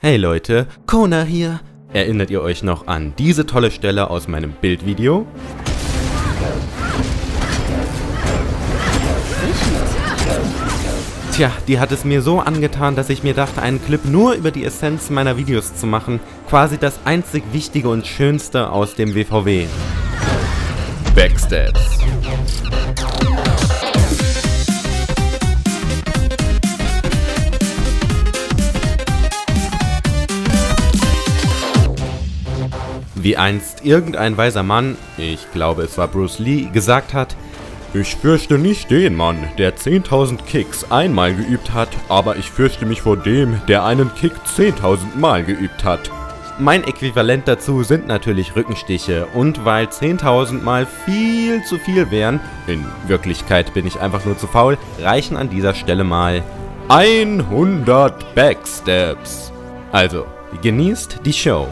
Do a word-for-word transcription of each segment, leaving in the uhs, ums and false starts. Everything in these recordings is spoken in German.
Hey Leute, Kona hier. Erinnert ihr euch noch an diese tolle Stelle aus meinem Bildvideo? Tja, die hat es mir so angetan, dass ich mir dachte, einen Clip nur über die Essenz meiner Videos zu machen. Quasi das einzig Wichtige und Schönste aus dem W V W. Backstabs. Wie einst irgendein weiser Mann, ich glaube es war Bruce Lee, gesagt hat: Ich fürchte nicht den Mann, der zehntausend Kicks einmal geübt hat, aber ich fürchte mich vor dem, der einen Kick zehntausend Mal geübt hat. Mein Äquivalent dazu sind natürlich Rückenstiche, und weil zehntausend Mal viel zu viel wären, in Wirklichkeit bin ich einfach nur zu faul, reichen an dieser Stelle mal hundert Backstabs. Also, genießt die Show.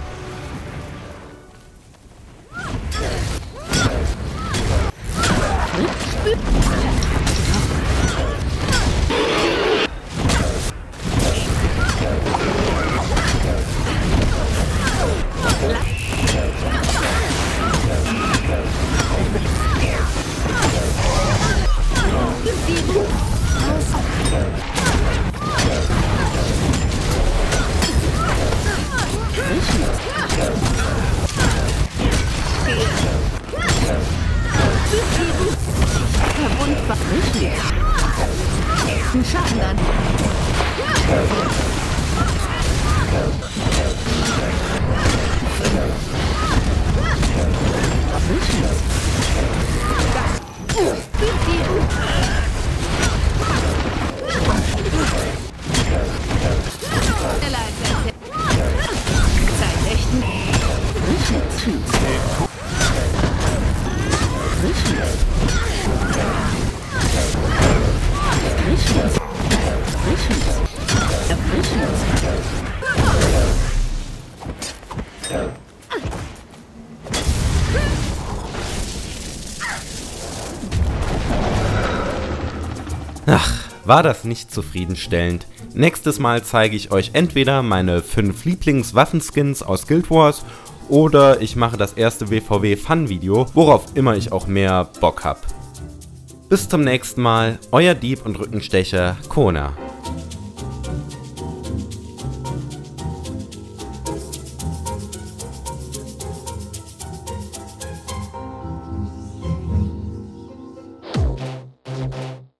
Verwundbar. Richtig. Den Schaden an. Ach, war das nicht zufriedenstellend. Nächstes Mal zeige ich euch entweder meine fünf Lieblingswaffenskins aus Guild Wars oder ich mache das erste W V W Fun Video, worauf immer ich auch mehr Bock hab. Bis zum nächsten Mal, euer Dieb und Rückenstecher Kona.